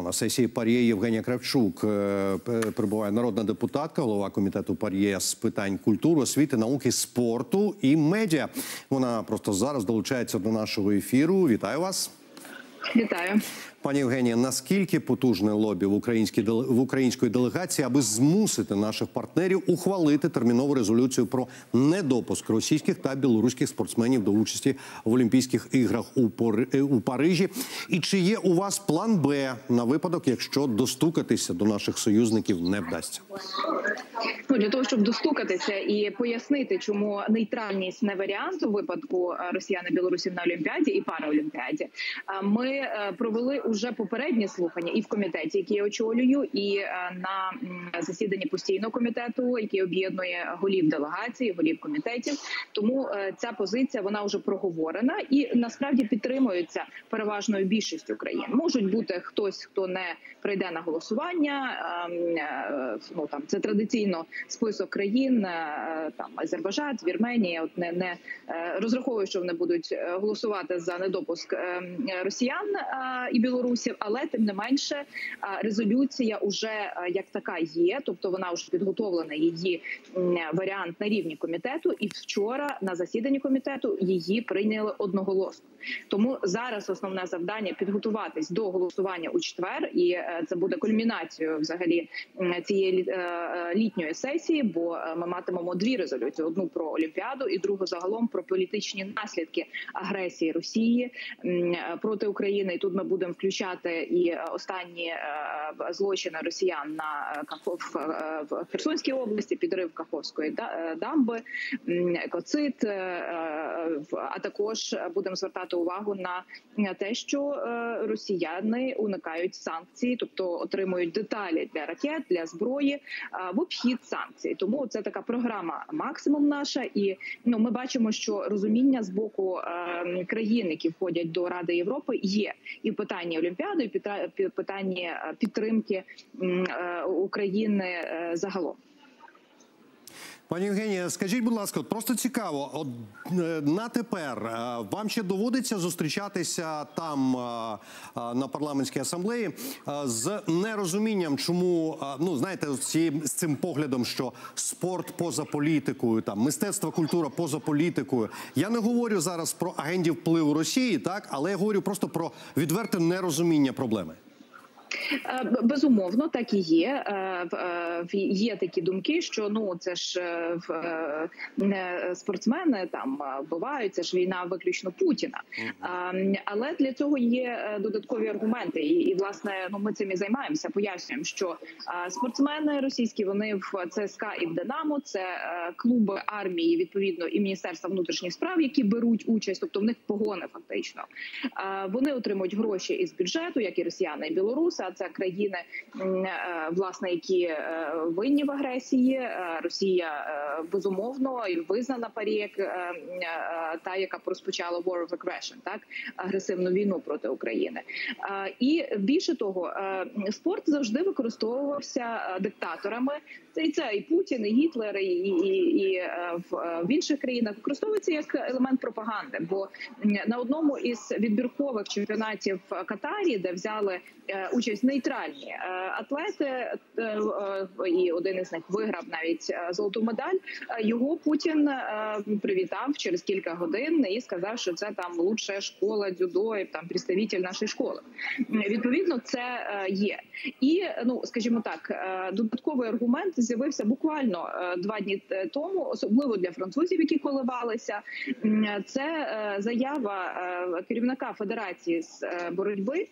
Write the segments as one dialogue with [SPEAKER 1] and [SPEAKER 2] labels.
[SPEAKER 1] На сесії ПАРЄ Євгенія Кравчук перебуває народна депутатка, голова комітету ПАРЄ з питань культури, освіти, науки, спорту і медіа. Вона просто зараз долучається до нашого ефіру. Вітаю вас.
[SPEAKER 2] Вітаю.
[SPEAKER 1] Пані Євгенія, наскільки потужне лобі в української делегації, аби змусити наших партнерів ухвалити термінову резолюцію про недопуск російських та білоруських спортсменів до участі в Олімпійських іграх у Парижі? І чи є у вас план Б на випадок, якщо достукатися до наших союзників не вдасться?
[SPEAKER 2] Для того, щоб достукатися і пояснити, чому нейтральність не варіант у випадку росіян і білорусів на Олімпіаді і Параолімпіаді, ми провели уже попередні слухання і в комітеті, який я очолюю, і на засіданні постійного комітету, який об'єднує голів делегацій, голів комітетів. Тому ця позиція, вона вже проговорена і насправді підтримується переважною більшістю країн. Можуть бути хтось, хто не прийде на голосування, це традиційно список країн, там Азербайджан, Вірменія, не розраховую, що вони будуть голосувати за недопуск росіян і білорусів, але тим не менше резолюція уже як така є, тобто вона вже підготовлена, її варіант на рівні комітету, і вчора на засіданні комітету її прийняли одноголосно. Тому зараз основне завдання – підготуватись до голосування у четвер, і це буде кульмінацією взагалі цієї літньої сесії, бо ми матимемо дві резолюції: одну про Олімпіаду і другу загалом про політичні наслідки агресії Росії проти України. І тут ми будемо включати і останні злочини росіян в Херсонській області, підрив Каховської дамби, екоцид, а також будемо звертати увагу на те, що росіяни уникають санкцій, тобто отримують деталі для ракет, для зброї в обхід санкцій. Тому це така програма «Максимум» наша, і ми бачимо, що розуміння з боку країн, які входять до Ради Європи, є і в питанні Олімпіади, і в питанні підтримки України загалом.
[SPEAKER 1] Пані Євгенія, скажіть, будь ласка, просто цікаво, на тепер вам ще доводиться зустрічатися там на парламентській асамблеї з нерозумінням, чому, знаєте, з цим поглядом, що спорт поза політикою, там мистецтво, культура поза політикою. Я не говорю зараз про агентів впливу Росії, так, але я говорю просто про відверте нерозуміння проблеми.
[SPEAKER 2] Безумовно, так і є. Є такі думки, що це ж спортсмени там вбивають, це ж війна виключно Путіна. Але для цього є додаткові аргументи. І власне, ми цим і займаємося, пояснюємо, що спортсмени російські, вони в ЦСКА і в Динамо, це клуби армії, відповідно, і Міністерства внутрішніх справ, які беруть участь, тобто в них погони фактично. Вони отримують гроші із бюджету, як і росіяни, і білоруси. А це країни, власне, які винні в агресії. Росія, безумовно, визнана ПАРЄ як та, яка розпочала war of aggression, так, агресивну війну проти України. І більше того, спорт завжди використовувався диктаторами. Це і Путін, і Гітлер, і в інших країнах використовується як елемент пропаганди. Бо на одному із відбіркових чемпіонатів в Катарі, де взяли участь нейтральні атлети, і один із них виграв навіть золоту медаль, його Путін привітав через кілька годин і сказав, що це там лучша школа дзюдо, і там представитель нашої школи. Відповідно, це є. І, скажімо так, додатковий аргумент з'явився буквально 2 дні тому, особливо для французів, які коливалися. Це заява керівника Федерації з боротьби,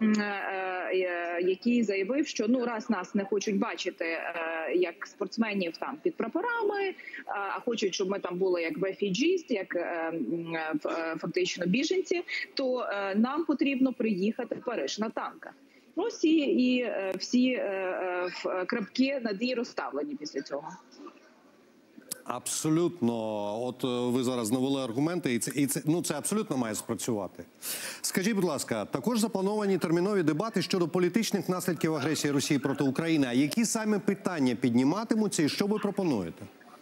[SPEAKER 2] який заявив, що раз нас не хочуть бачити як спортсменів там під прапорами, а хочуть, щоб ми там були як refugees, як фактично біженці, то нам потрібно приїхати в Париж на танках. Ось і всі крапки над «і» розставлені після цього.
[SPEAKER 1] Абсолютно. От ви зараз навели аргументи, і це абсолютно має спрацювати. Скажіть, будь ласка, також заплановані термінові дебати щодо політичних наслідків агресії Росії проти України. А які саме питання підніматимуться і що ви пропонуєте?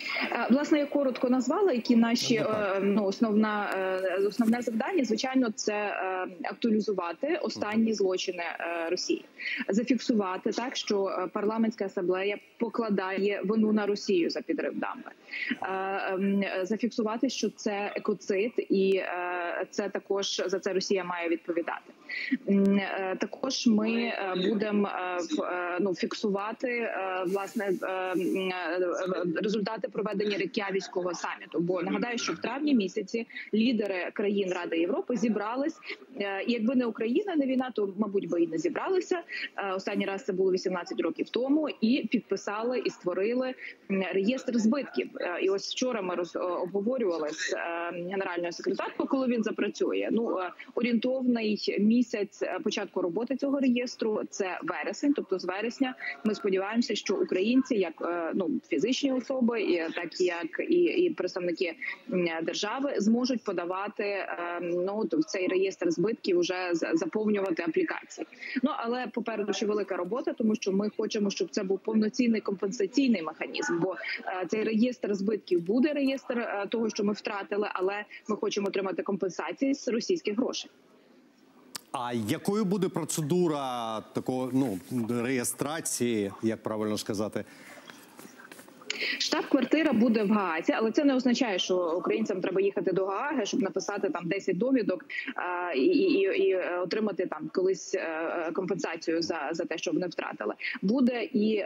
[SPEAKER 2] Власне, я коротко назвала, які наші основне завдання. Звичайно, це актуалізувати останні злочини Росії, зафіксувати так, що парламентська асамблея покладає вину на Росію за підрив дамби, зафіксувати, що це екоцид, і це також за це Росія має відповідати. Також ми будемо фіксувати власне результати проведення Рейк'явіцького саміту. Бо нагадаю, що в травні місяці лідери країн Ради Європи зібрались. І якби не Україна, не війна, то мабуть би і не зібралися. Останній раз це було 18 років тому, і підписали і створили реєстр збитків. І ось вчора ми обговорювали з генеральною секретаркою, коли він запрацює. Орієнтовний місяць початку роботи цього реєстру – це вересень, тобто з вересня ми сподіваємося, що українці, як фізичні особи, так як і представники держави, зможуть подавати в цей реєстр збитків, вже заповнювати аплікації. Але попереду ще велика робота, тому що ми хочемо, щоб це був повноцінний компенсаційний механізм, бо цей реєстр збитків буде реєстр того, що ми втратили, але ми хочемо отримати компенсації з російських грошей.
[SPEAKER 1] А якою буде процедура такого реєстрації, як правильно сказати?
[SPEAKER 2] Штаб-квартира буде в Гаазі, але це не означає, що українцям треба їхати до Гааги, щоб написати там 10 довідок і отримати там колись компенсацію за те, що вони втратили. Буде і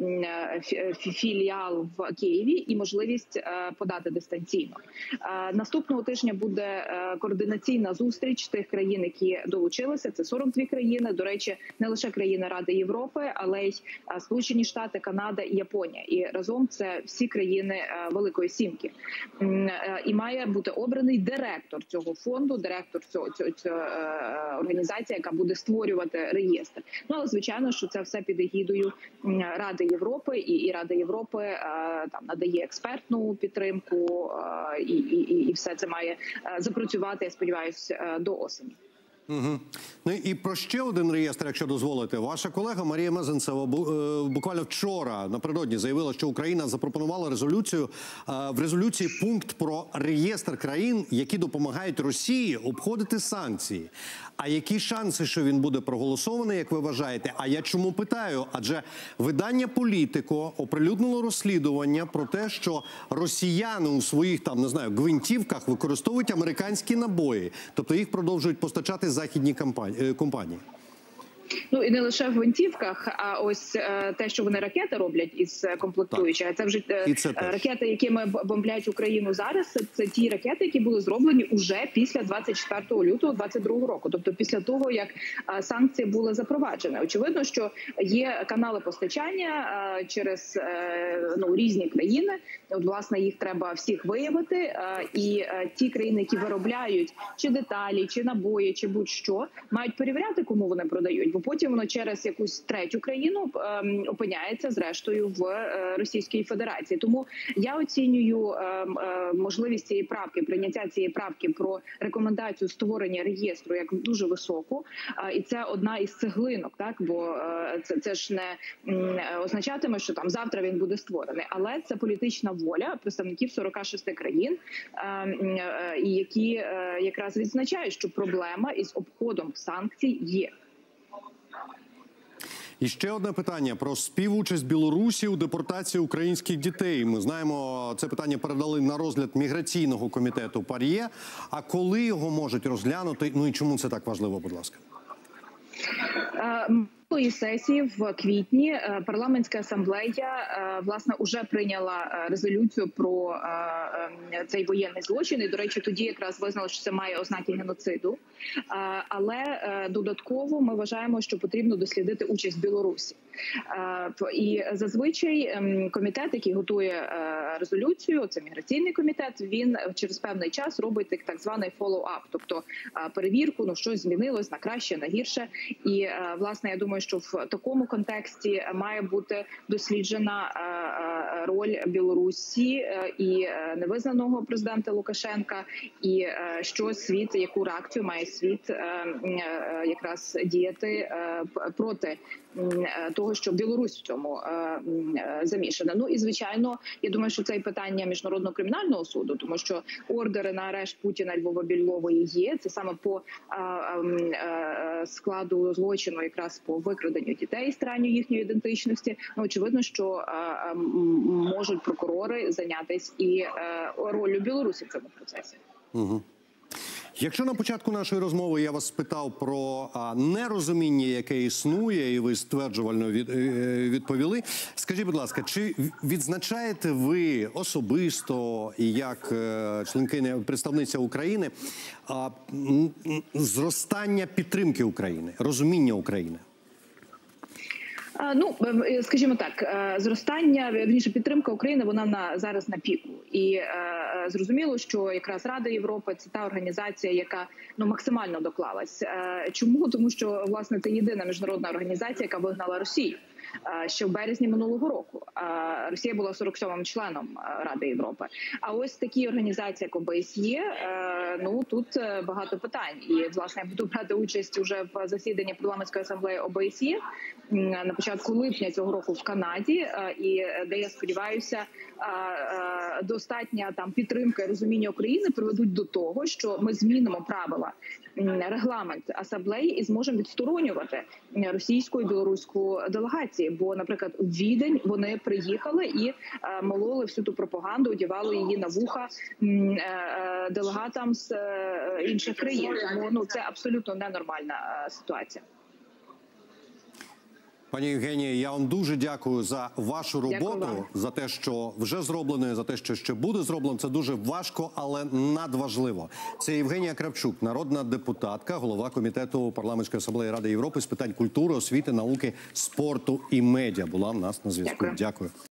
[SPEAKER 2] філіал в Києві, і можливість подати дистанційно. Наступного тижня буде координаційна зустріч тих країн, які долучилися. Це 42 країни, до речі, не лише країни Ради Європи, але й Сполучені Штати, Канада і Японія. І разом це всі країни Великої Сімки. І має бути обраний директор цього фонду, директор цього організації, яка буде створювати реєстр. Але звичайно, що це все під егідою Ради Європи, і Рада Європи там надає експертну підтримку, і все це має запрацювати, я сподіваюся, до осені.
[SPEAKER 1] Угу. І про ще один реєстр, якщо дозволите. Ваша колега Марія Мезенцева буквально вчора напередодні заявила, що Україна запропонувала в резолюції пункт про реєстр країн, які допомагають Росії обходити санкції. А які шанси, що він буде проголосований, як ви вважаєте? А я чому питаю? Адже видання «Політико» оприлюднило розслідування про те, що росіяни у своїх гвинтівках використовують американські набої. Тобто їх продовжують постачати західні компанії.
[SPEAKER 2] І не лише в гвинтівках, а ось те, що вони ракети роблять із комплектуючих. Це вже ракети, якими бомблять Україну зараз. Це ті ракети, які були зроблені уже після 24 лютого 2022 року. Тобто після того, як санкції були запроваджені. Очевидно, що є канали постачання через різні країни. Власне, їх треба всіх виявити. І ті країни, які виробляють чи деталі, чи набої, чи будь-що, мають перевіряти, кому вони продають. Бо потім воно через якусь третю країну опиняється, зрештою, в Російській Федерації. Тому я оцінюю можливість цієї правки, прийняття цієї правки про рекомендацію створення реєстру як дуже високу. І це одна із цеглинок, так? Бо це ж не означатиме, що там завтра він буде створений. Але це політична воля представників 46 країн, які якраз відзначають, що проблема із обходом санкцій є.
[SPEAKER 1] І ще одне питання про співучасть Білорусі у депортації українських дітей. Ми знаємо, це питання передали на розгляд міграційного комітету ПАРЄ. А коли його можуть розглянути? І чому це так важливо, будь ласка?
[SPEAKER 2] Минулої сесії в квітні парламентська асамблея власне уже прийняла резолюцію про цей воєнний злочин. І, до речі, тоді якраз визнали, що це має ознаки геноциду. Але додатково ми вважаємо, що потрібно дослідити участь Білорусі. І зазвичай комітет, який готує резолюцію, це міграційний комітет, він через певний час робить так званий follow-up, тобто перевірку, щось змінилось на краще, на гірше. І, власне, я думаю, що в такому контексті має бути досліджена роль Білорусі і невизнаного президента Лукашенка, і що світ, яку реакцію має світ якраз діяти проти того, того, що Білорусь в цьому замішана. Ну і звичайно, я думаю, що це і питання міжнародного кримінального суду, тому що ордери на арешт Путіна, Львова, Бєлової є. Це саме по складу злочину, якраз по викраденню дітей, старанню їхньої ідентичності. Ну, очевидно, що можуть прокурори зайнятися і ролью Білорусі в цьому процесі.
[SPEAKER 1] Угу. Якщо на початку нашої розмови я вас спитав про нерозуміння, яке існує, і ви стверджувально відповіли, скажіть, будь ласка, чи відзначаєте ви особисто і як членкиня, представниця України зростання підтримки України, розуміння України?
[SPEAKER 2] Ну, скажімо так, зростання, вірніше, підтримка України, вона зараз на піку. І зрозуміло, що якраз Рада Європи – це та організація, яка максимально доклалась. Чому? Тому що, власне, це єдина міжнародна організація, яка вигнала Росію ще в березні минулого року. Росія була 47-м членом Ради Європи. А ось такі організації, як ОБСЄ, ну, тут багато питань. І, власне, я буду брати участь уже в засіданні парламентської асамблеї ОБСЄ на початку липня цього року в Канаді, і де, я сподіваюся, достатня там підтримка і розуміння України приведуть до того, що ми змінимо правила, регламент асамблеї і зможемо відсторонювати російську і білоруську делегації. Бо, наприклад, у Відень вони приїхали і мололи всю ту пропаганду, одягали її на вуха делегатам з інших країн. Тому це абсолютно ненормальна ситуація.
[SPEAKER 1] Пані Євгенія, я вам дуже дякую за вашу роботу, за те, що вже зроблено, за те, що ще буде зроблено. Це дуже важко, але надважливо. Це Євгенія Кравчук, народна депутатка, голова комітету Парламентської асамблеї Ради Європи з питань культури, освіти, науки, спорту і медіа. Була в нас на зв'язку. Дякую.